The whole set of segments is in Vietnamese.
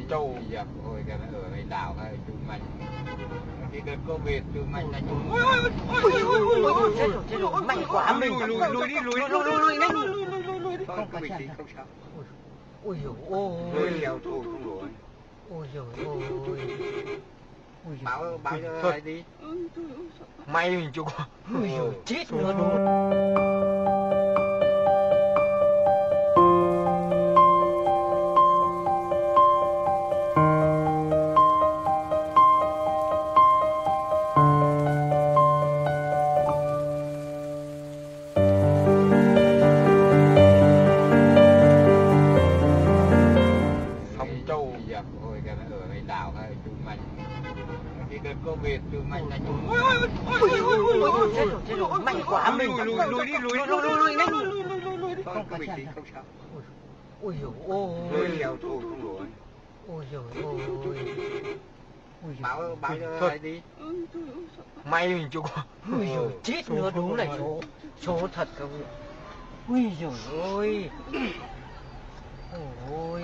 Châu dập hồi cái ở ngoài đảo hay chung mạnh khi đợt Covid chung mạnh là chung chết rồi mạnh quá mình lùi đi không có việc gì không sao ôi dồi ôi lùi leo thôi không lùi ôi dồi ôi báo cho ai đi may mình chụp ôi dồi chết nữa đúng Châu dập hồi cái ở ngoài đảo hay chung mạnh khi đợt Covid chung mạnh là chung chết rồi mạnh quá mình lùi đi không có việc gì không sao ôi dồi ôi lùi leo thôi không lùi ôi dồi ôi báo cho ai đi may mình chụp ôi dồi chết nữa đúng là số thật không ôi dồi ôi ôi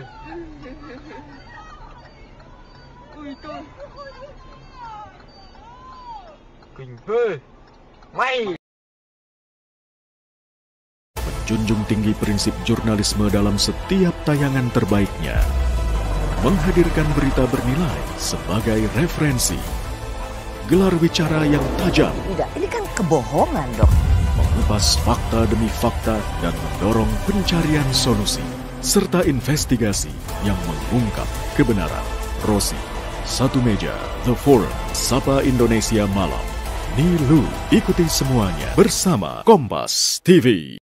kinh phê may. Menjunjung tinggi prinsip jurnalisme dalam setiap tayangan terbaiknya, menghadirkan berita bernilai sebagai referensi, gelar bicara yang tajam, Tidak, ini kan kebohongan dok. mengupas fakta demi fakta dan mendorong pencarian solusi, serta investigasi yang mengungkap kebenaran. Rosi, Satu Meja, The Forum, Sapa Indonesia Malam. Nilu, ikuti semuanya bersama Kompas TV.